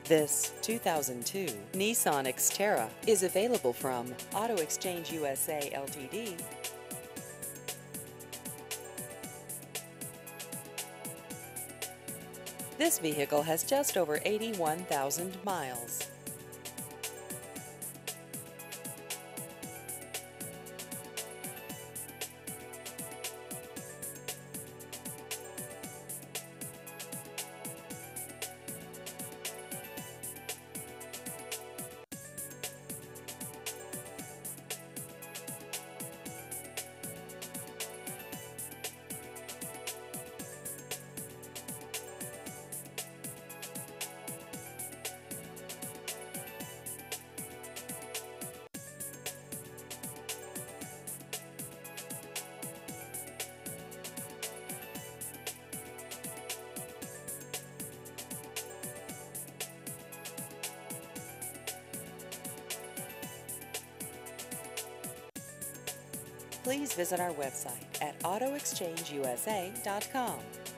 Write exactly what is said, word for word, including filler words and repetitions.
This two thousand two Nissan Xterra is available from Auto Exchange U S A L T D. This vehicle has just over eighty-one thousand miles. Please visit our website at auto exchange U S A dot com.